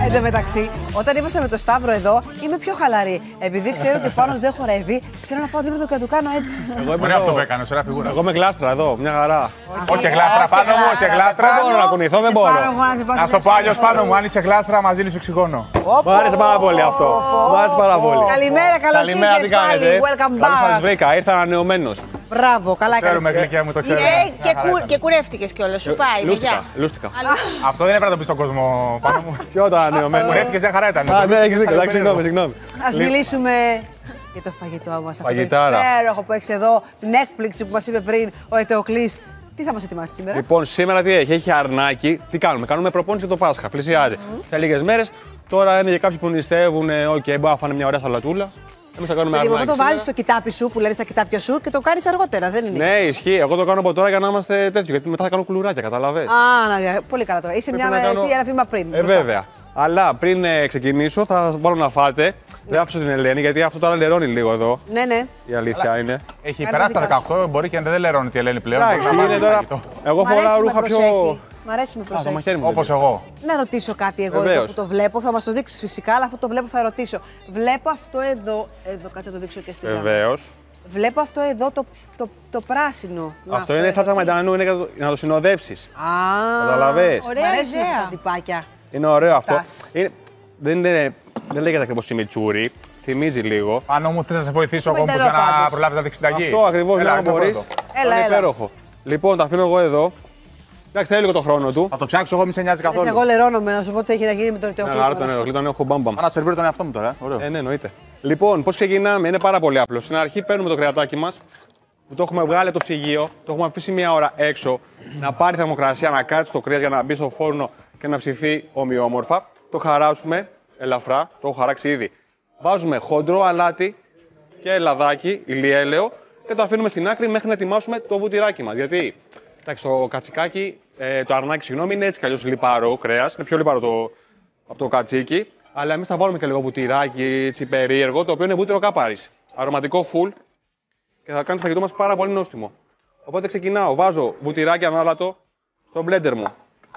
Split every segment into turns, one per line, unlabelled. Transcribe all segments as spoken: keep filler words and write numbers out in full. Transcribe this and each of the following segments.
Εν τω μεταξύ, όταν είμαστε με το Σταύρο εδώ, είμαι πιο χαλαρή. Επειδή ξέρω ότι ο Πάνος δεν χορεύει, θέλω να πάω δίπλα του και να του κάνω έτσι.
Εγώ είμαι αυτό που έκανε, ωραία φιγούρα.
Εγώ με γλάστρα εδώ, μια χαρά.
Όχι γλάστρα πάνω μου, σε γλάστρα.
Δεν μπορώ να κουνηθώ, δεν μπορώ.
Να στο πω αλλιώς πάνω μου, αν είσαι γλάστρα, μαζί σου εξηγώνω.
Μου άρεσε πάρα πολύ αυτό. Μου άρεσε πάρα πολύ.
Καλημέρα, καλώς ήρθες πάλι. Welcome
Καλώς σας
back.
βρήκα, ήρθα ανανεωμένος.
Μπράβο, καλά έκανες.
Ξέρουμε, γλυκιά μου, το ξέρω.
Και κουρεύτηκες κιόλας, σου πάει.
Λούστηκα, λούστηκα.
Αυτό δεν έπρεπε να το πει στον κόσμο πάνω μου.
Ποιο το ανανεωμένο.
Κουρεύτηκες, μια χαρά ήταν.
Α, ναι, έχεις δίκιο, εντάξει, συγγνώμη, συγγνώμη.
Ας μιλήσουμε για το φαγητό μας. Αυτό το
Φαγητάρα.
υπέροχο που έχεις εδώ, την έκπληξη που μας είπε πριν ο Ετεοκλής. Τι θα μας ετοιμάσει σήμερα?
Λοιπόν, σήμερα τι έχει, έχει αρνάκι. Τι κάνουμε, κάνουμε προπόνηση για το Πάσχα. Πλησιάζει. Σε λίγες μέρες. Τώρα είναι για κάποιοι που νηστεύουν, οκ, okay, μπορεί να φάνε μια ωραία σαλατούλα. Εμείς θα κάνουμε αρνάκι.
Εγώ το βάζεις στο κοιτάπι σου που λένε στα κοιτάπια σου και το κάνεις αργότερα, δεν είναι?
Ναι, ισχύει. Εγώ το κάνω από τώρα για να είμαστε τέτοιο. Γιατί μετά θα κάνω κουλουράκια, καταλαβες.
Α, να, πολύ καλά τώρα. Είσαι
Πρέπει
μια
να κάνω...
εσύ, ένα βήμα πριν.
Ε, βέβαια. Αλλά πριν ε, ξεκινήσω, θα σας βάλω να φάτε. Δεν άφησα την Ελένη, γιατί αυτό τώρα λερώνει λίγο εδώ.
Ναι, ναι.
Η αλήθεια
Αλλά...
είναι.
Έχει περάσει τα δεκαοκτώ, μπορεί και δεν λερώνει τη Ελένη πλέον.
Εντάξει, είναι τώρα. Εγώ φοράω ρούχα πιο.
Μ' αρέσει με προσέχει.
Όπως εγώ.
Να ρωτήσω κάτι εγώ εδώ που το βλέπω, θα μας το δείξεις φυσικά, αλλά αφού το βλέπω θα ρωτήσω. Βλέπω αυτό εδώ, εδώ κάτσε να το δείξω και στην κάμερα.
Βεβαίως.
Βλέπω αυτό εδώ το, το, το πράσινο.
Αυτό, αυτό είναι σάλτσα μαϊντανού, είναι για το, να το συνοδέψεις.
Α,
καταλαβες.
Ωραία, μ' αρέσουν αυτά τα τυπάκια.
Είναι ωραίο αυτό. Είναι, δεν, είναι, δεν λέγεται ακριβώς τσιμιτσούρι. Θυμίζει λίγο.
Αν όμως θες να σε βοηθήσω εγώ που για να προλάβεις να δείξεις συνταγή.
Αυτό ακριβώς,
έλα,
να μπορείς.
Έλα,
είναι υπέροχο. Λοιπόν, το αφήνω εγώ εδώ. Εντάξει, θέλει λίγο το χρόνο του.
Θα το φτιάξω εγώ, μη σε νοιάζει καθόλου.
Εγώ λερώνομαι, να σου πω τι έχει να γίνει με τον Ετεοκλή.
Άρα τον Ετεοκλή τον έχω μπαμπαμ.
Να σερβίρω τον εαυτό μου τώρα. Ωραίο.
Ε, ναι, εννοείται. Λοιπόν, πώς ξεκινάμε, είναι πάρα πολύ απλό. Στην αρχή παίρνουμε το κρεατάκι μας, που το έχουμε βγάλει από το ψυγείο, το έχουμε αφήσει μία ώρα έξω, να πάρει θερμοκρασία, να κάτσει το κρέας για να μπει στο φούρνο και να ψηθεί ομοιόμορφα. Το χαράσουμε ελαφρά, το έχω χαράξει ήδη. Βάζουμε χοντρό αλάτι και λαδάκι, ηλιέλαιο και το αφήνουμε στην άκρη μέχρι να ετοιμάσουμε το βουτυράκι μας. Γιατί εντάξει, το κατσικάκι, ε, το αρνάκι, συγγνώμη, είναι έτσι κι αλλιώς λιπαρό κρέας, είναι πιο λιπαρό το, από το κατσίκι. Αλλά εμείς θα βάλουμε και λίγο βουτυράκι, έτσι περίεργο, το οποίο είναι βούτυρο κάπαρης. Αρωματικό full και θα κάνει το φαγητό μας πάρα πολύ νόστιμο. Οπότε ξεκινάω, βάζω βουτυράκι ανάλατο στο blender μου.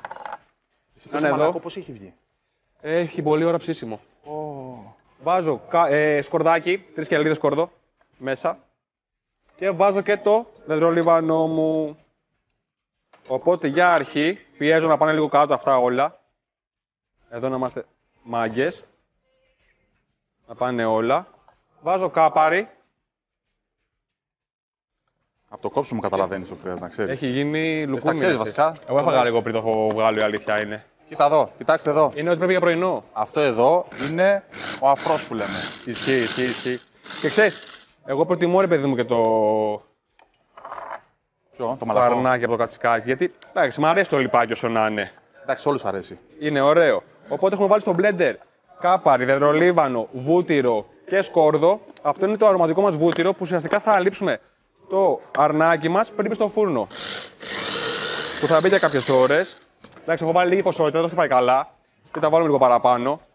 Εσύ τόσο μαλακό πώς έχει βγει?
Έχει πολύ ώρα ψήσιμο.
Oh.
Βάζω ε, σκορδάκι, τρεις κελίδες σκόρδο μέσα και βάζω και το δεντρολίβανο μου. Οπότε για αρχή πιέζω να πάνε λίγο κάτω αυτά όλα. Εδώ να είμαστε μάγκες. Να πάνε όλα. Βάζω κάπαρι.
Από το κόψιμο καταλαβαίνεις το κρέας, να ξέρεις.
Έχει γίνει λουκούμι.
Τα ξέρεις βασικά.
Εγώ έφαγα λίγο πριν το έχω βγάλει, η αλήθεια είναι.
Κοίτα εδώ, κοιτάξτε εδώ.
Είναι ότι πρέπει για πρωινό.
Αυτό εδώ είναι ο αφρός που λέμε.
Ισχύει, ισχύει, ισχύει. Και ξέρεις, εγώ προτιμώ ρε παιδί μου και το.
Ποιο, το
Το
μαλακό.
αρνάκι από το κατσικάκι. Γιατί εντάξει, μου αρέσει το λιπάκι όσο να είναι.
Εντάξει, όλους αρέσει.
Είναι ωραίο. Οπότε έχουμε βάλει στο blender κάπαρι, δεντρολίβανο, βούτυρο και σκόρδο. Αυτό είναι το αρωματικό μας βούτυρο που ουσιαστικά θα αλείψουμε το αρνάκι μας πριν μπει στο φούρνο. Που θα μπει για κάποιες ώρες. Εντάξει, έχω βάλει λίγη ποσότητα, δεν θα πάει καλά. Και τα βάλουμε λίγο παραπάνω.